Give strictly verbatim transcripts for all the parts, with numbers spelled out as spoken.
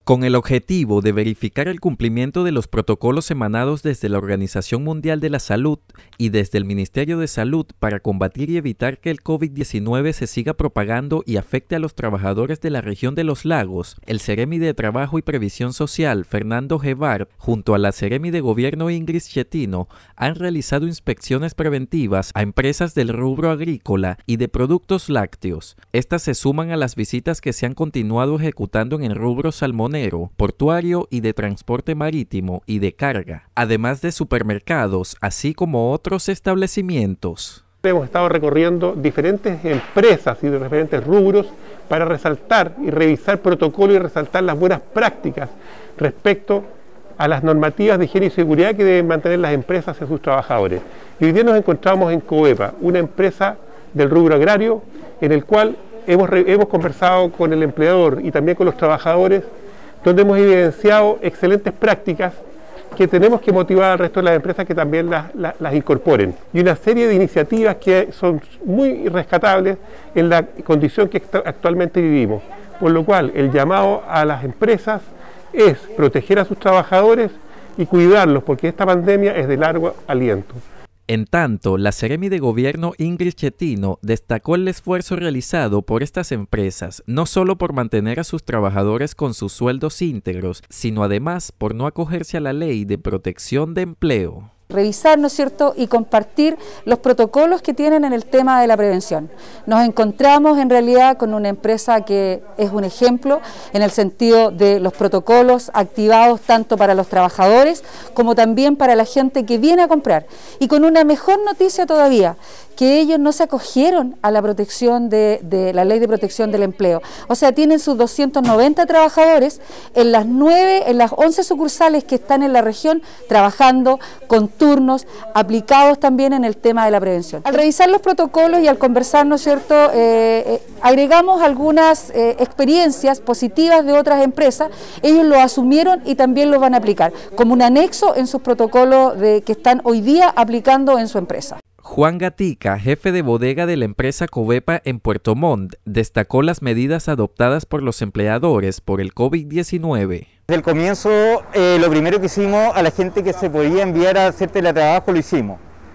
Con el objetivo de verificar el cumplimiento de los protocolos emanados desde la Organización Mundial de la Salud y desde el Ministerio de Salud para combatir y evitar que el COVID diecinueve se siga propagando y afecte a los trabajadores de la región de los lagos, el Seremi de Trabajo y Previsión Social, Fernando Gebart, junto a la Seremi de Gobierno Ingrid Schettino, han realizado inspecciones preventivas a empresas del rubro agrícola y de productos lácteos. Estas se suman a las visitas que se han continuado ejecutando en el rubro salmonero, portuario y de transporte marítimo y de carga, además de supermercados, así como otros establecimientos. Hemos estado recorriendo diferentes empresas y de diferentes rubros para resaltar y revisar protocolos y resaltar las buenas prácticas respecto a las normativas de higiene y seguridad que deben mantener las empresas y sus trabajadores. Y hoy día nos encontramos en Covepa, una empresa del rubro agrario, en el cual hemos, hemos conversado con el empleador y también con los trabajadores, donde hemos evidenciado excelentes prácticas que tenemos que motivar al resto de las empresas que también las, las, las incorporen. Y una serie de iniciativas que son muy rescatables en la condición que actualmente vivimos. Por lo cual, el llamado a las empresas es proteger a sus trabajadores y cuidarlos, porque esta pandemia es de largo aliento. En tanto, la Seremi de Gobierno Ingrid Schettino destacó el esfuerzo realizado por estas empresas, no solo por mantener a sus trabajadores con sus sueldos íntegros, sino además por no acogerse a la Ley de Protección de Empleo. Revisar, ¿no es cierto?, y compartir los protocolos que tienen en el tema de la prevención. Nos encontramos en realidad con una empresa que es un ejemplo en el sentido de los protocolos activados tanto para los trabajadores como también para la gente que viene a comprar. Y con una mejor noticia todavía, que ellos no se acogieron a la protección de, de la Ley de Protección del Empleo. O sea, tienen sus doscientos noventa trabajadores en las nueve, en las once sucursales que están en la región trabajando con turnos aplicados también en el tema de la prevención. Al revisar los protocolos y al conversar, ¿no es cierto?, eh, eh, agregamos algunas eh, experiencias positivas de otras empresas. Ellos lo asumieron y también lo van a aplicar como un anexo en sus protocolos de, que están hoy día aplicando en su empresa. Juan Gatica, jefe de bodega de la empresa Covepa en Puerto Montt, destacó las medidas adoptadas por los empleadores por el COVID diecinueve. Desde el comienzo, eh, lo primero que hicimos a la gente que se podía enviar a hacer teletrabajo lo hicimos.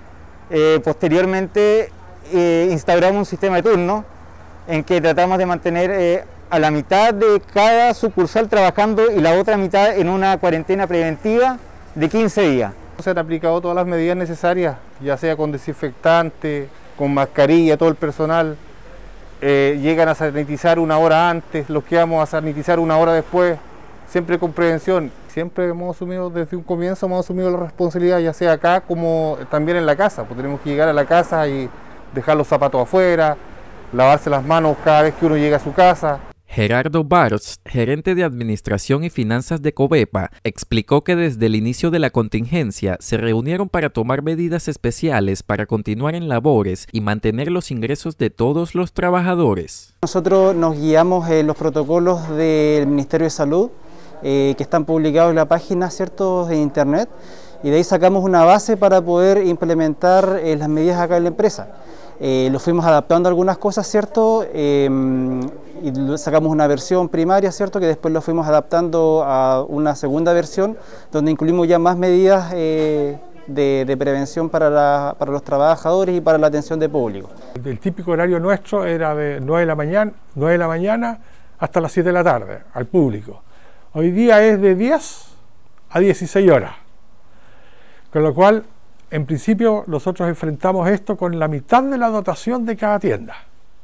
Eh, posteriormente, eh, instauramos un sistema de turno en que tratamos de mantener eh, a la mitad de cada sucursal trabajando y la otra mitad en una cuarentena preventiva de quince días. Se han aplicado todas las medidas necesarias, ya sea con desinfectante, con mascarilla, todo el personal. Eh, llegan a sanitizar una hora antes, los que vamos a sanitizar una hora después, siempre con prevención. Siempre hemos asumido, desde un comienzo hemos asumido la responsabilidad, ya sea acá como también en la casa, pues tenemos que llegar a la casa y dejar los zapatos afuera, lavarse las manos cada vez que uno llega a su casa. Gerardo Bartz, gerente de Administración y Finanzas de Covepa, explicó que desde el inicio de la contingencia se reunieron para tomar medidas especiales para continuar en labores y mantener los ingresos de todos los trabajadores. Nosotros nos guiamos en los protocolos del Ministerio de Salud, eh, que están publicados en la página, ¿cierto?, de internet, y de ahí sacamos una base para poder implementar eh, las medidas acá en la empresa. Eh, lo fuimos adaptando a algunas cosas, ¿cierto?, eh, y sacamos una versión primaria, ¿cierto?, que después lo fuimos adaptando a una segunda versión, donde incluimos ya más medidas eh, de, de prevención para, la, para los trabajadores y para la atención de público. El típico horario nuestro era de nueve de la mañana, nueve de la mañana hasta las siete de la tarde, al público. Hoy día es de diez a dieciséis horas, con lo cual, en principio, nosotros enfrentamos esto con la mitad de la dotación de cada tienda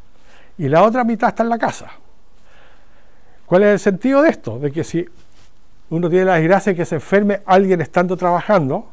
y la otra mitad está en la casa. ¿Cuál es el sentido de esto? De que si uno tiene la desgracia de que se enferme alguien estando trabajando,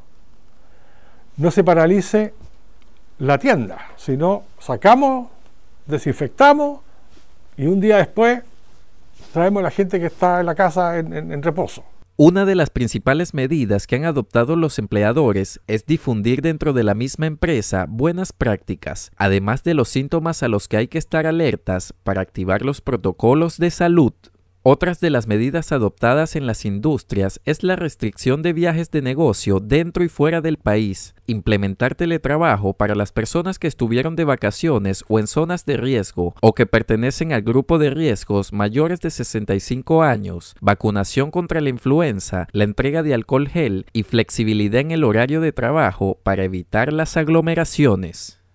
no se paralice la tienda, sino sacamos, desinfectamos y un día después traemos a la gente que está en la casa en, en, en reposo. Una de las principales medidas que han adoptado los empleadores es difundir dentro de la misma empresa buenas prácticas, además de los síntomas a los que hay que estar alertas para activar los protocolos de salud. Otras de las medidas adoptadas en las industrias es la restricción de viajes de negocio dentro y fuera del país, implementar teletrabajo para las personas que estuvieron de vacaciones o en zonas de riesgo o que pertenecen al grupo de riesgos mayores de sesenta y cinco años, vacunación contra la influenza, la entrega de alcohol gel y flexibilidad en el horario de trabajo para evitar las aglomeraciones.